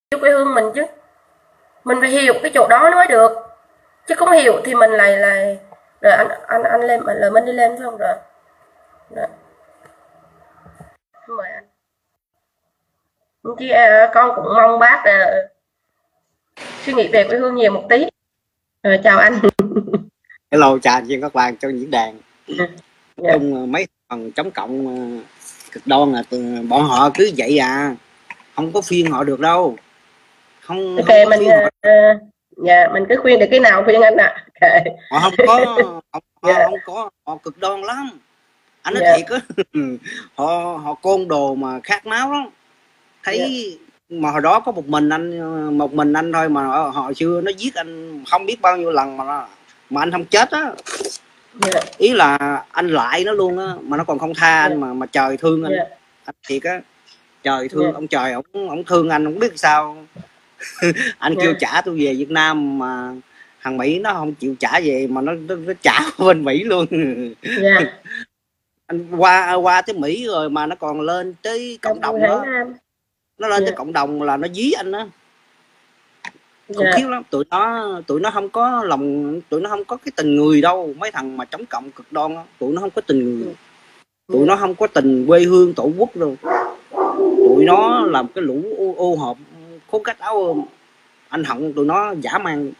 quê hương mình chứ. Mình phải hiểu cái chỗ đó mới được. Chứ không hiểu thì mình lại rồi anh lên lời mình đi lên phải không rồi. Rồi. Mời anh. Chứ con cũng mong bác suy nghĩ về quê hương nhiều một tí. Rồi chào anh. Hello, chào chị các bạn trong diễn đàn. Dạ. Chung mấy phần chống cộng cực đoan là bọn họ cứ vậy à, không có phiên họ được đâu, không Ok có mình phiên họ. dạ mình cứ khuyên được cái nào khuyên anh ạ. Họ không có Dạ. họ cực đoan lắm, anh nói Dạ. thiệt á. họ côn đồ mà khát máu lắm, thấy Dạ. mà hồi đó có một mình anh thôi mà họ xưa nó giết anh không biết bao nhiêu lần mà anh không chết á. Dạ. Ý là anh lại nó luôn á, mà nó còn không tha anh. Dạ. Mà trời thương anh. Dạ. Anh thiệt á, trời thương. Dạ. Ông trời ổng thương anh, không biết sao. Anh Dạ. kêu trả tôi về Việt Nam mà thằng Mỹ nó không chịu trả về, mà nó trả bên Mỹ luôn. Dạ. Anh qua tới Mỹ rồi mà nó còn lên tới cộng đồng đó, nó lên tới cộng đồng là nó dí anh đó. Khủng khiếp lắm. Tụi nó không có lòng, tụi nó không có cái tình người đâu. Mấy thằng mà chống cộng cực đoan đó, tụi nó không có tình người, tụi nó không có tình quê hương tổ quốc đâu. Tụi nó làm cái lũ ô hợp khốn cách áo. Anh hận tụi nó dã man.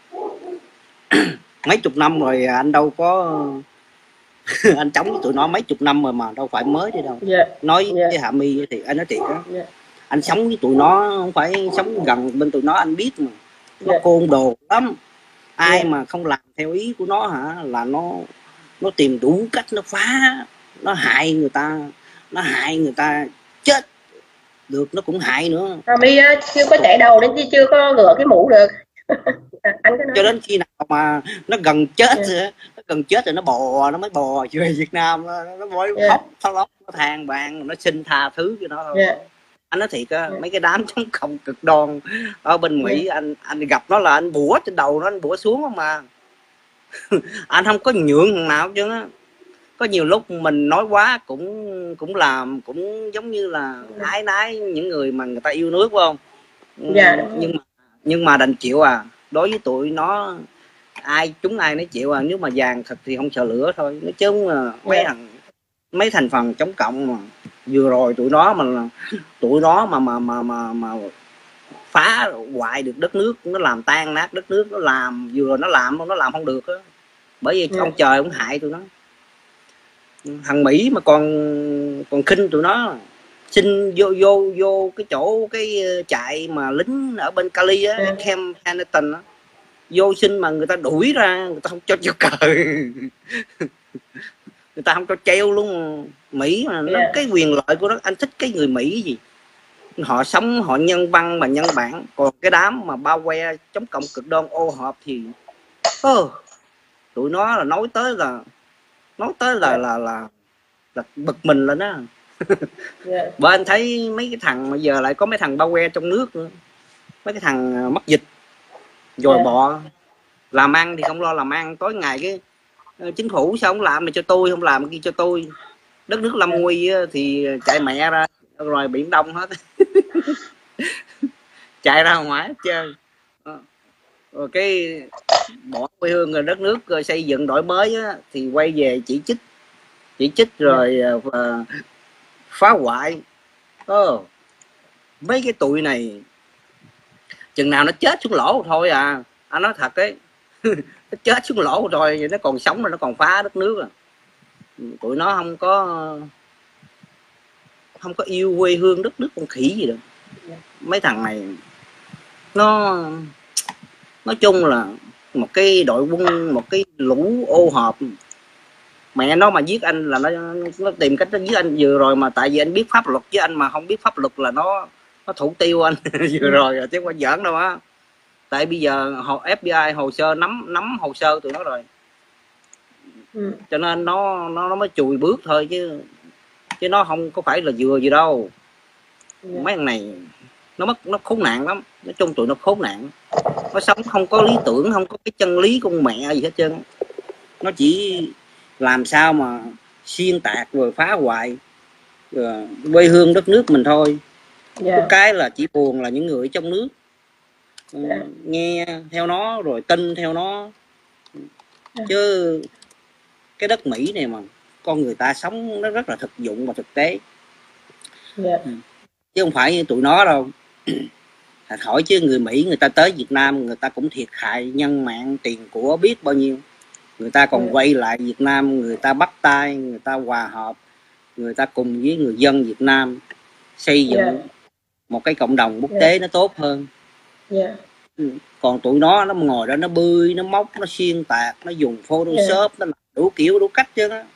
Mấy chục năm rồi anh đâu có anh chống với tụi nó mấy chục năm rồi mà đâu phải mới đi đâu. Nói với Hạ My thì anh nói thiệt đó, anh sống với tụi nó, không phải sống gần bên tụi nó, anh biết mà nó côn đồ lắm. Ai mà không làm theo ý của nó hả là nó tìm đủ cách nó phá, nó hại người ta chết được, nó cũng hại nữa. Hà My chưa có chạy đầu đến chứ chưa có ngựa cái mũ được. Anh cứ nói. Cho đến khi nào mà nó gần chết rồi nó mới bò về Việt Nam, nó mới khóc lóc, nó than vãn, nó xin tha thứ cho nó thôi. Anh nói thiệt á, mấy cái đám chống cộng cực đoan ở bên Mỹ, anh gặp nó là anh bủa trên đầu nó, anh bủa xuống không mà. Anh không có nhượng thằng nào chứ á. Có nhiều lúc mình nói quá cũng làm, cũng giống như là ái nái những người mà người ta yêu nước, phải không? Nhưng mà đành chịu à. Đối với tụi nó chúng ai nó chịu à. Nếu mà vàng thật thì không sợ lửa thôi. Nói chung mấy thành phần chống cộng mà vừa rồi tụi nó mà phá hoại được đất nước, nó làm tan nát đất nước, nó làm vừa rồi nó làm không được á. Bởi vì ông trời cũng hại tụi nó. Thằng Mỹ mà còn khinh tụi nó, xin vô cái chỗ cái trại mà lính ở bên Cali á, Camp Pendleton á, vô xin mà người ta đuổi ra, người ta không cho treo cờ. Người ta không cho treo luôn. Mỹ mà nó cái quyền lợi của nó, anh thích cái người Mỹ gì, họ sống họ nhân văn mà nhân bản. Còn cái đám mà bao que chống cộng cực đoan ô hợp thì tụi nó là nói tới là bực mình lên á. Bởi anh thấy mấy cái thằng mà giờ lại có mấy thằng bao que trong nước nữa, mấy cái thằng mắc dịch dồi bọ, làm ăn thì không lo làm ăn, tối ngày cái chính phủ sao không làm này cho tôi, không làm kia cho tôi, đất nước lâm nguy thì chạy mẹ ra rồi Biển Đông hết. Chạy ra ngoài hết trơn. Rồi cái bỏ quê hương rồi đất nước rồi xây dựng đổi mới á, thì quay về chỉ trích rồi phá hoại. Mấy cái tụi này chừng nào nó chết xuống lỗ thôi à. Anh nói thật đấy. Nó chết xuống lỗ rồi, nó còn sống rồi nó còn phá đất nước à. Tụi nó không có yêu quê hương đất nước con khỉ gì đâu. Mấy thằng này nói chung là một cái đội quân, một cái lũ ô hợp. Mẹ nó mà giết anh là nó tìm cách nó giết anh vừa rồi, mà tại vì anh biết pháp luật, chứ anh mà không biết pháp luật là nó thủ tiêu anh. Vừa rồi chứ không phải giỡn đâu á. Tại bây giờ FBI hồ sơ nắm hồ sơ tụi nó rồi. Cho nên nó mới chùi bước thôi, chứ nó không có phải là vừa gì đâu. Mấy thằng này nó khốn nạn lắm. Nói chung tụi nó khốn nạn. Nó sống không có lý tưởng, không có cái chân lý con mẹ gì hết trơn. Nó chỉ làm sao mà xuyên tạc rồi phá hoại quê hương đất nước mình thôi. Có cái là chỉ buồn là những người trong nước nghe theo nó rồi tin theo nó, chứ cái đất Mỹ này mà con người ta sống nó rất là thực dụng và thực tế, chứ không phải như tụi nó đâu. Hỏi chứ người Mỹ người ta tới Việt Nam người ta cũng thiệt hại nhân mạng tiền của biết bao nhiêu, người ta còn quay lại Việt Nam, người ta bắt tay, người ta hòa hợp, người ta cùng với người dân Việt Nam xây dựng một cái cộng đồng quốc tế nó tốt hơn. Còn tụi nó ngồi đó nó bươi, nó móc, nó xuyên tạc, nó dùng Photoshop, nó làm đủ kiểu đủ cách chứ đó.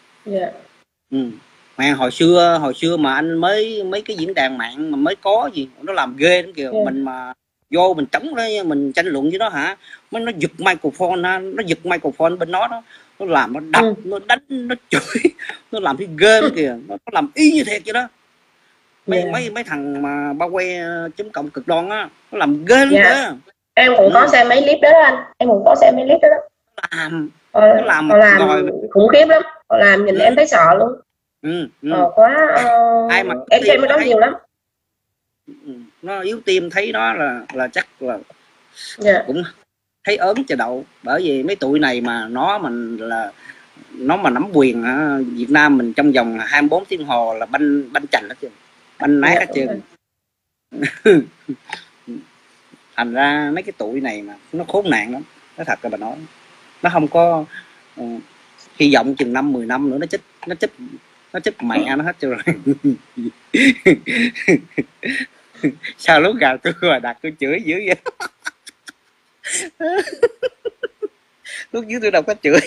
Mà hồi xưa mà anh mấy cái diễn đàn mạng mà mới có gì nó làm ghê lắm kìa. Mình mà vô mình chống đấy, mình tranh luận với nó hả, nó giật microphone ha, nó giật microphone bên nó nó làm, nó đập, nó đánh, nó chửi, nó làm cái ghê lắm kìa, nó làm y như thiệt vậy đó. Mấy thằng mà bao que .com cực đoan á, nó làm ghê lắm kìa. Em cũng có xem mấy clip đó, đó anh, em cũng có xem mấy clip đó, nó làm khủng khiếp lắm, họ làm nhìn em thấy sợ luôn. Quá ai mà em xem cái đó nhiều lắm. Nó yếu tim thấy nó là chắc là cũng thấy ớn chà đậu, bởi vì mấy tụi này mà nó mà nắm quyền Việt Nam mình trong vòng 24 tiếng hồ là banh chành hết trơn, banh nát hết trơn. Thành ra mấy cái tụi này mà nó khốn nạn lắm, nó thật là bà nói, nó không có hy vọng chừng 5-10 năm nữa nó chết mẹ nó hết trơn rồi. Sao lúc gào tôi mà đặt tôi chửi dữ vậy? Lúc dưới tôi đâu có chửi.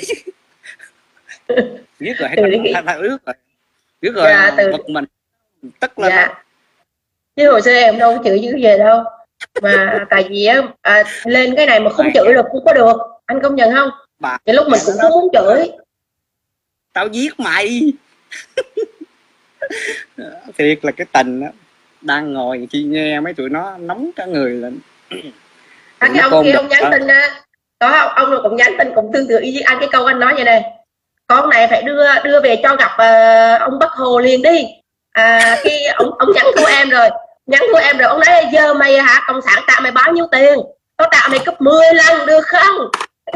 Biết rồi, biết rồi, bực mình tức lên. Chứ hồi xưa em đâu có chửi dữ về đâu, mà tại vì lên cái này mà không chửi được cũng có được, anh công nhận không? Thì lúc mình cũng không muốn chửi. Tao giết mày. Thiệt là cái tình đó, đang ngồi khi nghe mấy tụi nó nóng cả người lên. Cái ông kia ông nhắn tin đó, ông rồi cũng nhắn tin cũng tương tự như anh, cái câu anh nói vậy này: con này phải đưa về cho gặp ông Bắc Hồ liền đi. Khi ông nhắn thua em rồi, ông nói giờ mày hả, cộng sản tạo mày bao nhiêu tiền, tao tạo mày gấp 10 lần được không?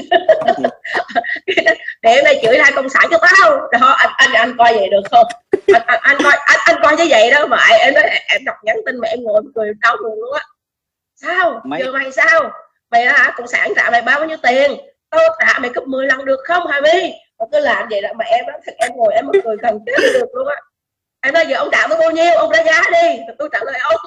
Để mày chửi lại cộng sản cho tao đó. Anh coi vậy được không? Anh coi như vậy đó mà em nói, em đọc nhắn tin mà em ngồi cười đau buồn luôn á. Sao giờ mày sao mày hả, cộng sản trả mày bao nhiêu tiền, tao trả mày gấp 10 lần được không hả Mi? Mà cứ làm vậy là mà em đó, thật em ngồi em cười gần chết được luôn á. Em nói giờ ông trả tôi bao nhiêu, ông đánh giá đi, tôi trả lời ông.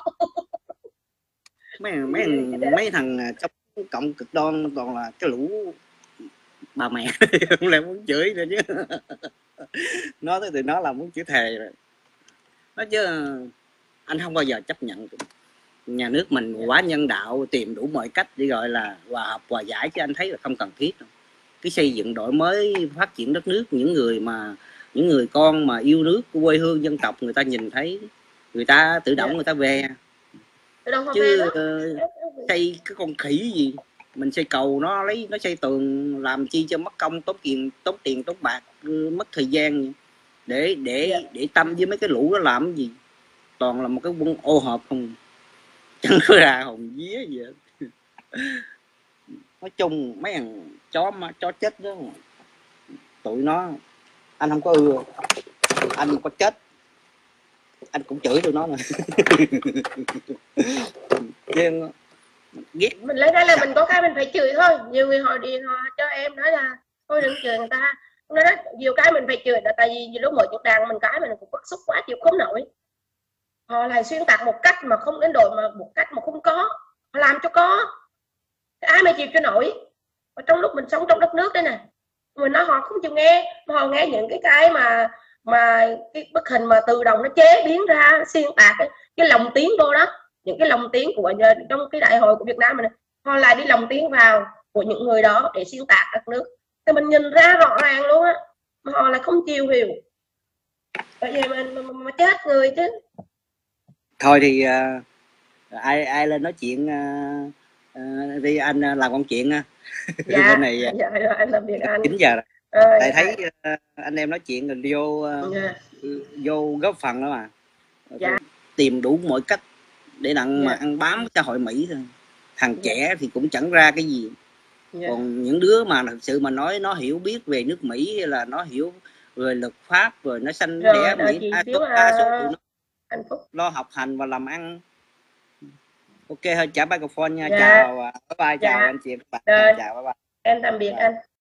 mấy thằng trong cộng cực đoan toàn là cái lũ bà mẹ. Không lại muốn chửi nữa chứ. Nói tới tụi nó là muốn chửi thề rồi. Nói chứ anh không bao giờ chấp nhận nhà nước mình quá nhân đạo, tìm đủ mọi cách để gọi là hòa hợp hòa giải, chứ anh thấy là không cần thiết đâu. Cái xây dựng đổi mới phát triển đất nước, những người con mà yêu nước của quê hương dân tộc, người ta nhìn thấy người ta tự động người ta về, chứ xây cái con khỉ gì mình xây cầu nó xây tường làm chi cho mất công, tốn tiền tốn bạc, mất thời gian để tâm với mấy cái lũ đó làm cái gì, toàn là một cái quân ô hợp không, chẳng có ra hồn vía gì hết. Nói chung mấy thằng chó chết đó, tụi nó anh không có ưa, anh có chết anh cũng chửi tụi nó mà. Mình lấy cái là mình có cái mình phải chửi thôi. Nhiều người họ cho em nói là thôi đừng chửi người ta, nói đó, nhiều cái mình phải chửi là tại vì lúc mở cuộc đàn mình cái mình cũng bức xúc quá chịu không nổi. Họ lại xuyên tạc một cách mà không đến độ, mà một cách mà không có, họ làm cho có, ai mà chịu cho nổi. Ở trong lúc mình sống trong đất nước đây nè, mình nói họ không chịu nghe, mà họ nghe những cái mà cái bức hình mà tự động nó chế biến ra xuyên tạc cái lòng tiếng vô đó, những cái lòng tiếng của trong cái đại hội của Việt Nam này, họ lại đi lòng tiếng vào của những người đó để xuyên tạc đất nước, thì mình nhìn ra rõ ràng luôn á, mà họ lại không chịu hiểu. Vậy thì mà chết người chứ. Thôi thì ai lên nói chuyện đi, anh làm công chuyện nha. Dạ, bên này dạ, anh làm việc anh 9 giờ rồi. Tại thấy anh em nói chuyện rồi vô góp phần đó mà. Dạ. Tìm đủ mọi cách để đặng mà ăn bám xã hội Mỹ thôi. Thằng trẻ thì cũng chẳng ra cái gì. Còn những đứa mà thực sự mà nói nó hiểu biết về nước Mỹ hay là nó hiểu về luật pháp rồi nó sanh đẻ Mỹ, đa số tụi nó lo học hành và làm ăn. Ok thôi, chào microphone nha. Chào bye bye, chào anh chị các bạn. Chào bye bye. Em tạm biệt anh.